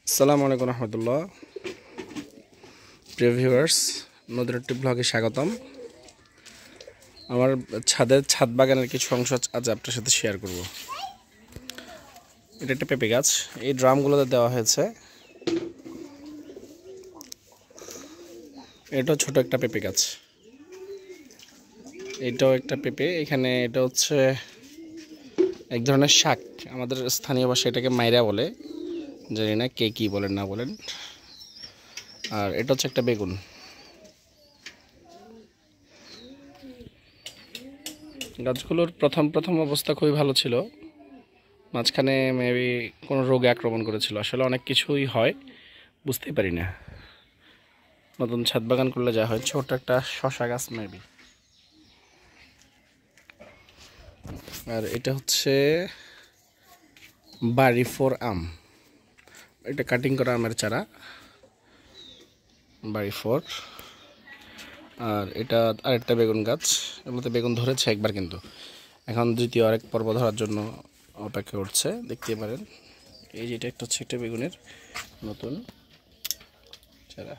আসসালামু আলাইকুম রহমতুল্লাহ। প্রিয় ভিউয়ার্স, নতুন একটি ব্লগে স্বাগতম। আমার ছাদ বাগানের কিছু অংশ আজ আপনার সাথে শেয়ার করব। এটা একটা পেঁপে গাছ, এই ড্রামগুলোতে দেওয়া হয়েছে। এটাও ছোট একটা পেঁপে গাছ, এটাও একটা পেঁপে। এখানে এটা হচ্ছে এক ধরনের শাক, আমাদের স্থানীয় ভাষায় এটাকে মাইরা বলে, জানি না কে কী বলেন না বলেন। আর এটা হচ্ছে একটা বেগুন। গাছগুলোর প্রথম অবস্থা খুবই ভালো ছিল, মাঝখানে মেবি কোনো রোগে আক্রমণ করেছিল। আসলে অনেক কিছুই হয়, বুঝতেই পারি না। নতুন ছাদ বাগান করলে যা হয়, ছোট একটা শশা গাছ মেবি। আর এটা হচ্ছে বাড়ি ফোর আম, এটা কাটিং করা আমের চারা, বাড়ি ফোর। আর এটা আরেকটা বেগুন গাছ, এগুলোতে বেগুন ধরেছে একবার, কিন্তু এখন দ্বিতীয় আরেক পর্ব ধরার জন্য অপেক্ষা করছে, দেখতে পারেন। এই যে এটা একটা হচ্ছে একটা বেগুনের নতুন চারা।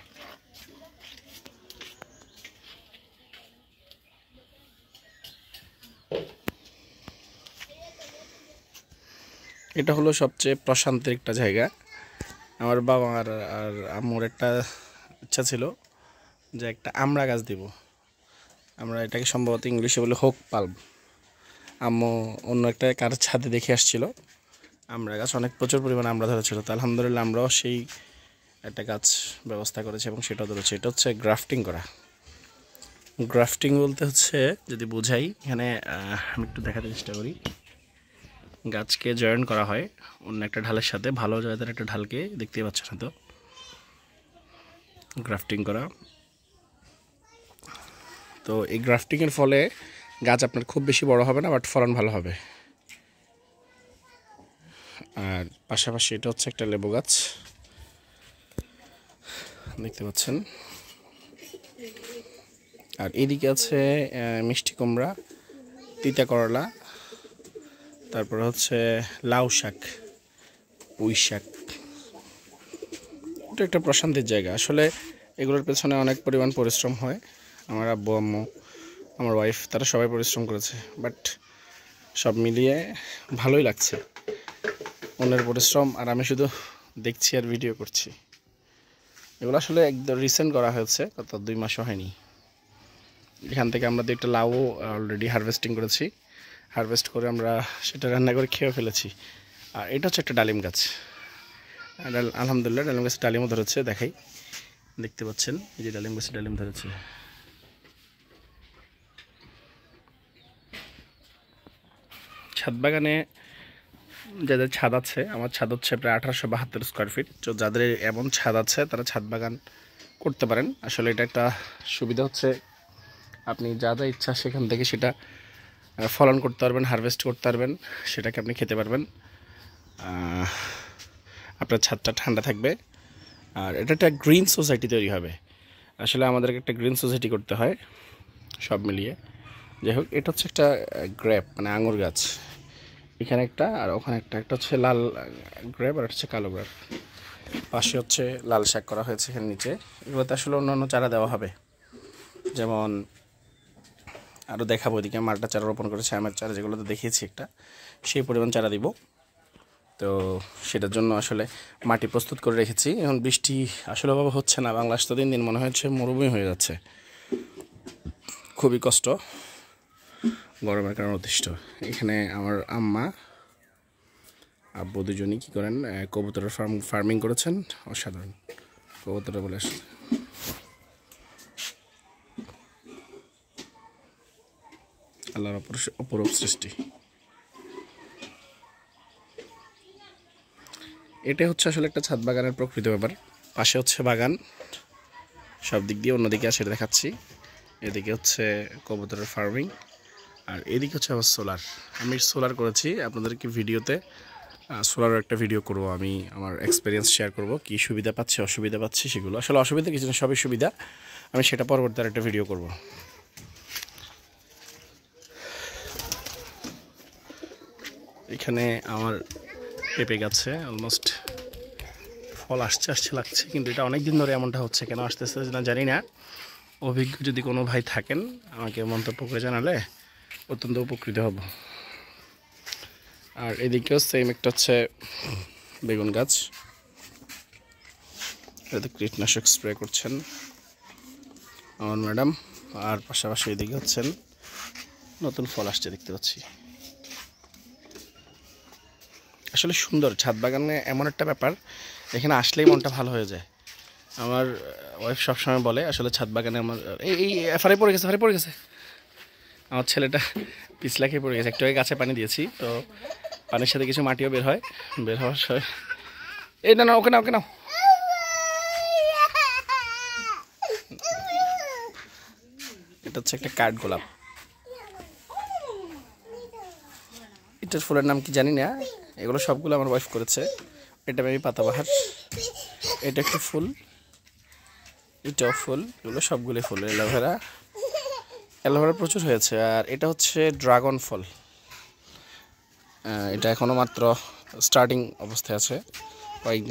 এটা হলো সবচেয়ে প্রশান্তের একটা জায়গা। আমার বাবা আর আম্মুর একটা ইচ্ছা ছিল যে একটা আমড়া গাছ দিব। আমরা এটাকে সম্ভবত ইংলিশে বলে হোক পাল্ম। আম্মু অন্য একটা কার ছাদে দেখে আসছিল আমড়া গাছ, অনেক প্রচুর পরিমাণে আমড়া ধরেছিল। তো আলহামদুলিল্লাহ আমরাও সেই একটা গাছ ব্যবস্থা করেছি এবং সেটাও ধরেছে। এটা হচ্ছে গ্রাফটিং করা। গ্রাফটিং বলতে হচ্ছে, যদি বোঝাই, এখানে আমি একটু দেখাতে চেষ্টা করি। গাছকে জয়েন করা হয় অন্য একটা ঢালের সাথে, ভালো জায়গার একটা ঢালকে, দেখতেই পাচ্ছেন না তো, গ্রাফটিং করা। তো এই গ্রাফটিংয়ের ফলে গাছ আপনার খুব বেশি বড় হবে না, বাট ফলন ভালো হবে। আর পাশাপাশি এটা হচ্ছে একটা লেবু গাছ, দেখতে পাচ্ছেন। আর এদিকে আছে মিষ্টি কুমড়া, তিতা করলা, তারপরে হচ্ছে লাউ শাক, পুঁই শাক। এটা একটা প্রশান্তির জায়গা। আসলে এগুলোর পেছনে অনেক পরিমাণ পরিশ্রম হয়। আমার আব্বু আম্মু, আমার ওয়াইফ, তারা সবাই পরিশ্রম করেছে, বাট সব মিলিয়ে ভালোই লাগছে। অন্যের পরিশ্রম আর আমি শুধু দেখছি আর ভিডিও করছি। এগুলো আসলে একদম রিসেন্ট করা হয়েছে, কত 2 মাসও হয়নি। এখান থেকে আমরা একটা লাউ অলরেডি হারভেস্টিং করেছি, হারভেস্ট করে আমরা সেটা রান্না করে খেয়ে ফেলেছি। আর এটা হচ্ছে একটা ডালিম গাছ। আলহামদুলিল্লাহ ডালিম গাছে ডালিমও ধরেছে, দেখাই, দেখতে পাচ্ছেন এই যে ডালিম গাছে ডালিম ধরেছে। ছাদ বাগানে যাদের ছাদ আছে, আমার ছাদ হচ্ছে প্রায় 1872 স্কোয়ার ফিট। তো যাদের এমন ছাদ আছে তারা ছাদ বাগান করতে পারেন। আসলে এটা একটা সুবিধা হচ্ছে, আপনি যা যা ইচ্ছা সেখান থেকে সেটা ফলন করতে পারবেন, হারভেস্ট করতে পারবেন, সেটাকে আপনি খেতে পারবেন। আপনার ছাদটা ঠান্ডা থাকবে। আর এটা একটা গ্রিন সোসাইটি তৈরি হবে। আসলে আমাদেরকে একটা গ্রিন সোসাইটি করতে হয় সব মিলিয়ে। যাই হোক, এটা হচ্ছে একটা গ্রেপ, মানে আঙুর গাছ। এখানে একটা আর ওখানে একটা, একটা হচ্ছে লাল গ্রেপ আর হচ্ছে কালো গ্রেপ। পাশে হচ্ছে লাল শাক করা হয়েছে এখানে নিচে। এগুলোতে আসলে অন্যান্য চারা দেওয়া হবে, যেমন আরও দেখাবো। এদিকে মালটা চারা রোপণ করেছে, আমের চারা, যেগুলোতে দেখিয়েছি একটা, সেই পরিমাণ চারা দিব। তো সেটার জন্য আসলে মাটি প্রস্তুত করে রেখেছি। এখন বৃষ্টি আসলে অভাবে হচ্ছে না, বাংলাদেশ তো দিন দিন মনে হচ্ছে মরুভূমি হয়ে যাচ্ছে। খুবই কষ্ট, গরমের কারণে অতিষ্ঠ। এখানে আমার আম্মা আব্বু দুজনই কী করেন, কবুতরের ফার্মিং করেছেন, অসাধারণ। কবুতরে বলে আসছে, আল্লাহর অপরূপ সৃষ্টি। এটা হচ্ছে আসলে একটা ছাদ বাগানের প্রকৃত ব্যাপার। পাশে হচ্ছে বাগান, সব দিক দিয়ে, অন্যদিকে আসে দেখাচ্ছি। এদিকে হচ্ছে কবুতরের ফার্মিং, আর এদিকে হচ্ছে আমার সোলার। আমি সোলার করেছি, আপনাদেরকে ভিডিওতে সোলারের একটা ভিডিও করব। আমি আমার এক্সপিরিয়েন্স শেয়ার করব, কী সুবিধা পাচ্ছি অসুবিধা পাচ্ছি সেগুলো। আসলে অসুবিধা কিছু না, সবই সুবিধা। আমি সেটা পরবর্তী একটা ভিডিও করব। এখানে আমার পেঁপে গাছে অলমোস্ট ফল আসছে আসছে লাগছে, কিন্তু এটা অনেক দিন ধরে এমনটা হচ্ছে, কেন আসতেছে না জানি না। অভিজ্ঞ যদি কোনো ভাই থাকেন আমাকে মন্তব্য করে জানালে অত্যন্ত উপকৃত হব। আর এদিকেও সেম একটা হচ্ছে বেগুন গাছ, এটাতে কীটনাশক স্প্রে করছেন আমার ম্যাডাম। আর পাশাপাশি এদিকে হচ্ছেন নতুন ফল আসছে দেখতে পাচ্ছি। আসলে সুন্দর ছাদ বাগানে এমন একটা ব্যাপার, এখানে আসলেই মনটা ভালো হয়ে যায়। আমার ওয়াইফ সবসময় বলে আসলে ছাদ বাগানে আমার এই ফারে পড়ে গেছে আমার ছেলেটা পিছলা খেয়ে পড়ে গেছে। একটু আগে গাছে পানি দিয়েছি, তো পানির সাথে কিছু মাটিও বের হওয়ার সময় এই না ওকে নাও এটা হচ্ছে একটা কাঠগোলাপ। এটার ফুলের নাম কি জানি না, এগুলো সবগুলো আমার ওয়াইফ করেছে। এটা মেবি পাতাবাহার, এটা একটা ফুল, এটাও ফুল, এগুলো সবগুলোই ফুল। অ্যালোভেরা প্রচুর হয়েছে। আর এটা হচ্ছে ড্রাগন ফল, এটা এখনও মাত্র স্টার্টিং অবস্থায় আছে, কয়েক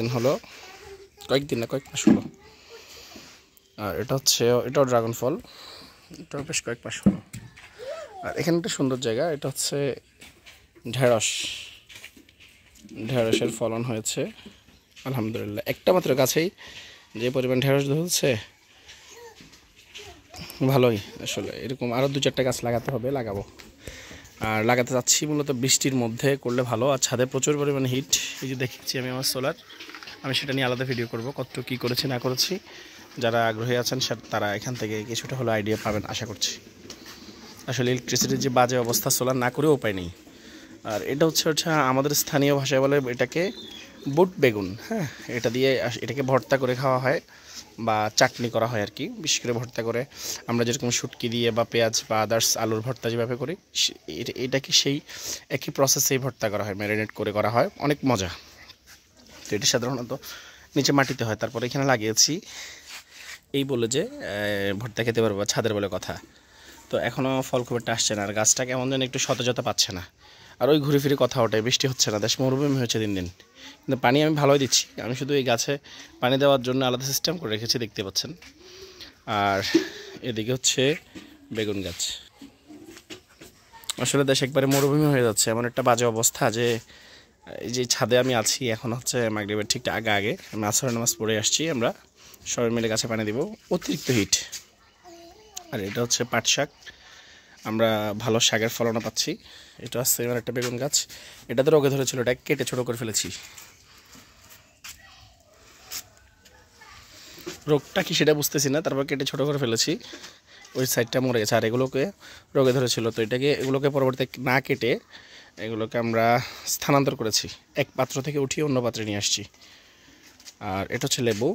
মাস হলো। আর এটাও ড্রাগন ফল, এটাও বেশ কয়েক মাস হলো। আর এখানে একটা সুন্দর জায়গা, এটা হচ্ছে ঢেঁড়সের ফলন হয়েছে আলহামদুলিল্লাহ। একটা মাত্র গাছেই যে পরিমাণ ঢেঁড়স ধরছে ভালোই। আসলে এরকম আরও 2-4টা গাছ লাগাবো। আর লাগাতে চাচ্ছি মূলত বৃষ্টির মধ্যে করলে ভালো। আর ছাদে প্রচুর পরিমাণে হিট, এই যে দেখছি আমি আমার সোলার, আমি সেটা নিয়ে আলাদা ভিডিও করব, কতটুকু কী করেছি না করেছি। যারা আগ্রহী আছেন তারা এখান থেকে কিছুটা হলো আইডিয়া পাবেন আশা করছি। আসলে ইলেকট্রিসিটির যে বাজে অবস্থা, সোলার না করেও উপায় নেই। আর এটা হচ্ছে আমাদের স্থানীয় ভাষায় বলে এটাকে বুট বেগুন। হ্যাঁ, এটাকে ভর্তা করে খাওয়া হয় বা চাটনি করা হয় আর কি। বিশেষ করে ভর্তা করে আমরা যেরকম শুটকি দিয়ে বা পেঁয়াজ বা আদার্স আলুর ভর্তা যেভাবে করি, এটাকে সেই একই প্রসেসেই ভর্তা করা হয়, ম্যারিনেট করে করা হয়, অনেক মজা। তো এটা সাধারণত নিচে মাটিতে হয়, তারপরে এখানে লাগিয়েছি এই বলে যে ভর্তা খেতে পারবো, ছাদের বলে কথা। তো এখনও ফল খুব একটা আসছে না, আর গাছটা কেমন যেন একটু সতেজতা পাচ্ছে না। আর ওই ঘুরে ফিরে কথা ওটাই, বৃষ্টি হচ্ছে না, দেশ মরুভূমি হয়েছে দিন দিন। কিন্তু পানি আমি ভালোই দিচ্ছি, আমি শুধু এই গাছে পানি দেওয়ার জন্য আলাদা সিস্টেম করে রেখেছি, দেখতে পাচ্ছেন। আর এদিকে হচ্ছে বেগুন গাছ। আসলে দেশ একবারে মরুভূমি হয়ে যাচ্ছে, এমন একটা বাজে অবস্থা যে এই যে ছাদে আমি আছি এখন হচ্ছে মাগরিবের ঠিক আগে আমি আসরের নামাজ পড়ে আসছি, আমরা সবাই মিলে গাছে পানি দিব, অতিরিক্ত হিট। আর এটা হচ্ছে পাট শাক, আমরা ভালো শাকের ফলনও পাচ্ছি। এটা হচ্ছে এবার একটা বেগুন গাছ, এটাতে রোগে ধরেছিল, এটা কেটে ছোটো করে ফেলেছি। রোগটা কি সেটা বুঝতেছি না, তারপর কেটে ছোটো করে ফেলেছি, ওই সাইডটা মরে গেছে। আর এগুলোকে রোগে ধরেছিল, তো এগুলোকে পরবর্তীতে না কেটে এগুলোকে আমরা স্থানান্তর করেছি, এক পাত্র থেকে উঠিয়ে অন্য পাত্রে নিয়ে আসছি। আর এটা হচ্ছে লেবু,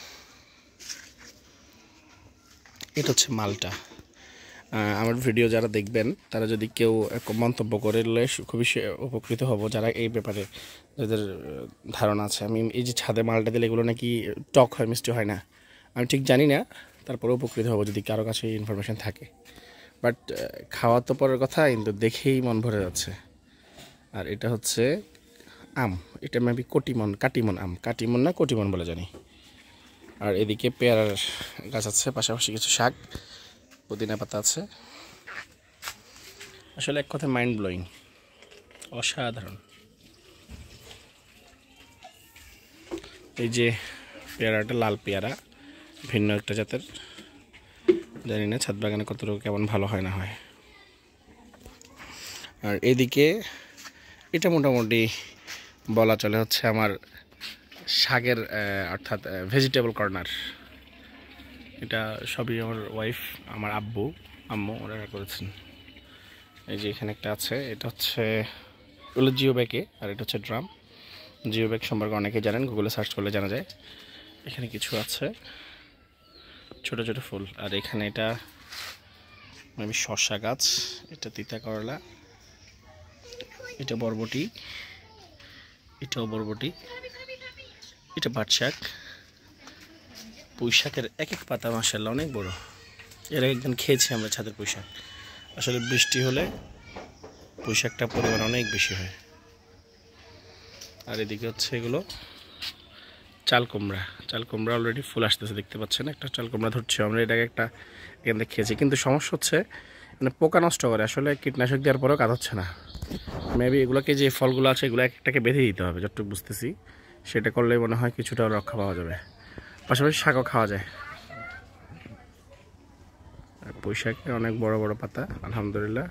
এটা হচ্ছে মালটা। আমার ভিডিও যারা দেখবেন তারা যদি কেউ মন্তব্য করলে খুবই উপকৃত হব, যারা এই ব্যাপারে যাদের ধারণা আছে। আমি এই যে ছাদে মালটা দিলে এগুলো নাকি টক হয়, মিষ্টি হয় না, আমি ঠিক জানি না, তারপরে উপকৃত হব যদি কারো কাছে ইনফরমেশন থাকে। বাট খাওয়া তো পরের কথা, কিন্তু দেখেই মন ভরে যাচ্ছে। আর এটা হচ্ছে আম, এটা মেবি কাটিমন না কটিমন বলে জানি। আর এদিকে পেয়ারার গাছ আছে, পাশাপাশি কিছু শাক, পুদিনা পাতা আছে। আসলে এক কথায় মাইন্ড ব্লোয়িং, অসাধারণ। এই যে পেয়ারাটা লাল পেয়ারা, ভিন্ন একটা জাতের, জানি না ছাদ বাগানে কতটুকু কেমন ভালো হয় না হয়। আর এদিকে এটা মোটামুটি বলা চলে হচ্ছে আমার শাকের অর্থাৎ ভেজিটেবল কর্নার। এটা সবই আমার ওয়াইফ, আমার আম্মু ওরা করেছেন। এই যে এখানে একটা আছে, এটা হচ্ছে ওগুলো জিও ব্যাগে, আর এটা হচ্ছে ড্রাম। জিও ব্যাগ সম্পর্কে অনেকেই জানেন, গুগলে সার্চ করলে জানা যায়। এখানে কিছু আছে ছোট ছোট ফুল। আর এখানে এটা আমি শসা গাছ, এটা তিতা করলা, এটা বরবটি, এটাও বরবটি, এটা পাট শাক। পুঁই শাকের এক এক পাতা মাশাআল্লাহ অনেক বড়, এর একদিন খেয়েছি আমরা ছাদের পুঁই শাক। আসলে বৃষ্টি হলে পুঁই শাকটা পরিমাণ অনেক বেশি হয়। আর এদিকে হচ্ছে এগুলো চাল কুমড়া অলরেডি ফুল আসতেছে, দেখতে পাচ্ছেন। একটা চাল কুমড়া ধরছি আমরা, এটাকে একটা এখান থেকে খেয়েছি, কিন্তু সমস্যা হচ্ছে মানে পোকা নষ্ট করে, আসলে কীটনাশক দেওয়ার পরেও কাজ হচ্ছে না। মেবি এগুলোকে যে ফলগুলো আছে এগুলো একটাকে বেঁধে দিতে হবে যতটুকু বুঝতেছি, সেটা করলেই মনে হয় কিছুটা রক্ষা পাওয়া যাবে। পাশাপাশি শাকও খাওয়া যায়। পুঁই শাকের অনেক বড় বড় পাতা, আলহামদুলিল্লাহ।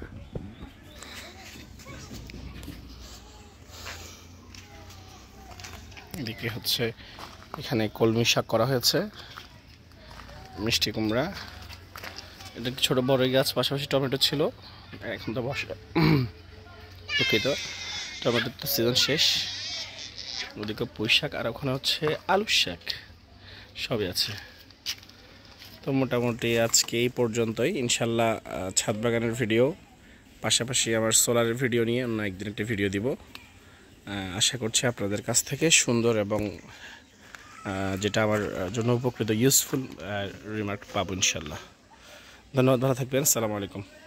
এদিকে হচ্ছে এখানে কলমি শাক করা হয়েছে, মিষ্টি কুমড়া, এটা ছোট বড় গাছ, পাশাপাশি টমেটো ছিল, এখন তো বসে দুঃখিত, টমেটোর তো সিজন শেষ। ওদিকে পুঁই শাক, আর ওখানে হচ্ছে আলুর শাক, সবই আছে। তো মোটামুটি আজকে এই পর্যন্তই। ইনশাল্লাহ ছাদ বাগানের ভিডিও, পাশাপাশি আমার সোলারের ভিডিও নিয়ে অন্য একদিন একটা ভিডিও দিব। আশা করছি আপনাদের কাছ থেকে সুন্দর এবং যেটা আমার জন্য উপকৃত ইউজফুল রিমার্ক পাবো ইনশাল্লাহ। ধন্যবাদ, ভালো থাকবেন, আসসালামু আলাইকুম।